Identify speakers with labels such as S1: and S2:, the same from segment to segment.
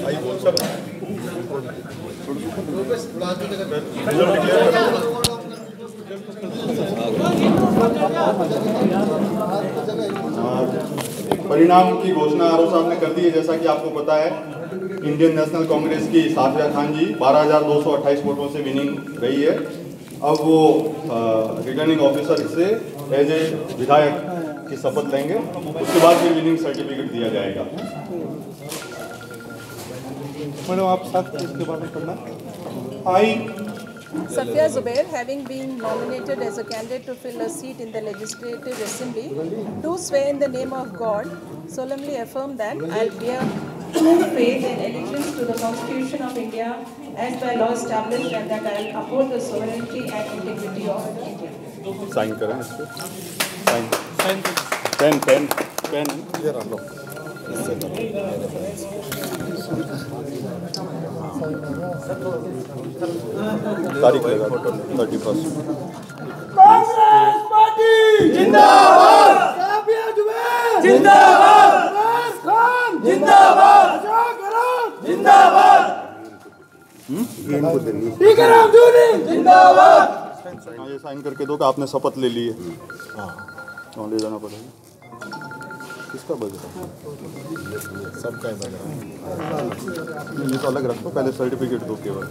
S1: परिणाम की घोषणा आरओ साहब ने कर दी है। जैसा कि आपको पता है, इंडियन नेशनल कांग्रेस की साफिया खान जी 12,228 वोटों से विनिंग रही है। अब वो रिटर्निंग ऑफिसर से एज ए विधायक की शपथ लेंगे, उसके बाद फिर विनिंग सर्टिफिकेट दिया जाएगा।
S2: मैडम आप साथ इसके बारे में पढ़ना। I
S3: Safia Zubair, having been nominated as a candidate to fill a seat in the Legislative Assembly, do swear in the name of God, solemnly affirm that I will bear true faith and allegiance to the Constitution of India as by law established, and that I will uphold the sovereignty and integrity of India.
S1: Sign करें इस पर। Pen pen pen ये रख लो। तारीख लगा 31।
S4: Congress party जिंदाबाद, साफिया जुबैर जिंदाबाद, फैज खान जिंदाबाद, अशोक गहलोत जिंदाबाद, स्पीकर अब्दुल्ला जिंदाबाद।
S1: ये साइन करके दो कि आपने शपथ ले ली है। हाँ, ले जाना पड़ेगा। किसका बज रहा है? सबका बज रहा है। ये तो अलग रखो, पहले सर्टिफिकेट दो केवल।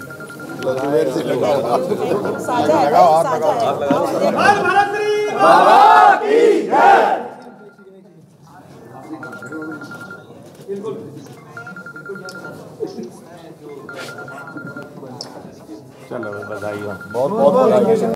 S5: चलो बधाई हो, बहुत बहुत बधाई।